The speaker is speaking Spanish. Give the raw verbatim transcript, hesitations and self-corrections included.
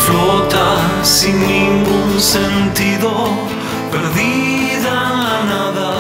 flota sin ningún sentido, perdida en la nada.